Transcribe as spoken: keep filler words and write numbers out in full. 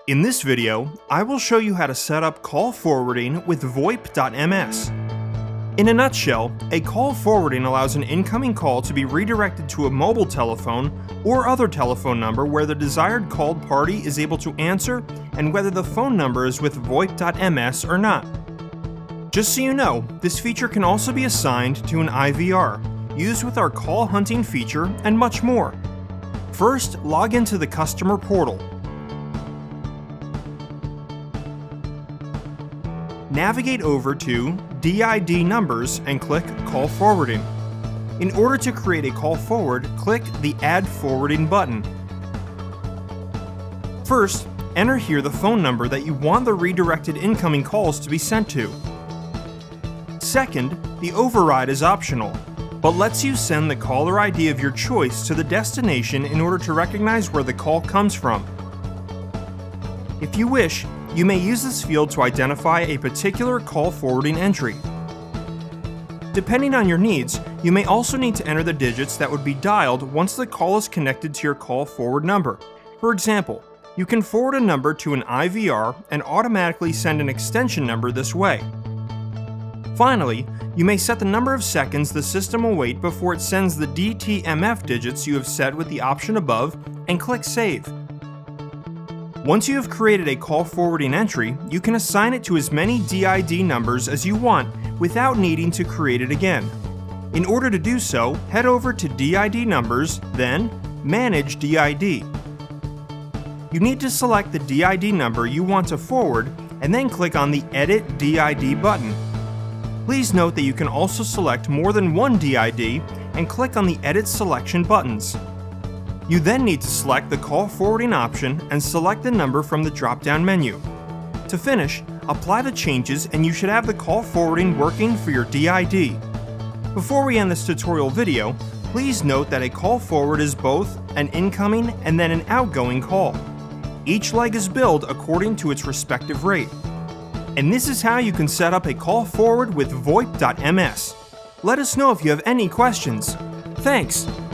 In this video, I will show you how to set up call forwarding with VoIP dot M S. In a nutshell, a call forwarding allows an incoming call to be redirected to a mobile telephone or other telephone number where the desired called party is able to answer and whether the phone number is with VoIP dot M S or not. Just so you know, this feature can also be assigned to an I V R, used with our call hunting feature, and much more. First, log into the customer portal. Navigate over to D I D numbers and click Call Forwarding. In order to create a call forward, click the Add Forwarding button. First, enter here the phone number that you want the redirected incoming calls to be sent to. Second, the override is optional, but lets you send the caller I D of your choice to the destination in order to recognize where the call comes from. If you wish, you may use this field to identify a particular call forwarding entry. Depending on your needs, you may also need to enter the digits that would be dialed once the call is connected to your call forward number. For example, you can forward a number to an I V R and automatically send an extension number this way. Finally, you may set the number of seconds the system will wait before it sends the D T M F digits you have set with the option above and click Save. Once you have created a call forwarding entry, you can assign it to as many D I D numbers as you want without needing to create it again. In order to do so, head over to D I D numbers, then Manage D I D. You need to select the D I D number you want to forward and then click on the Edit D I D button. Please note that you can also select more than one D I D and click on the Edit Selection buttons. You then need to select the call forwarding option and select the number from the drop-down menu. To finish, apply the changes and you should have the call forwarding working for your D I D. Before we end this tutorial video, please note that a call forward is both an incoming and then an outgoing call. Each leg is billed according to its respective rate. And this is how you can set up a call forward with VoIP dot M S. Let us know if you have any questions. Thanks!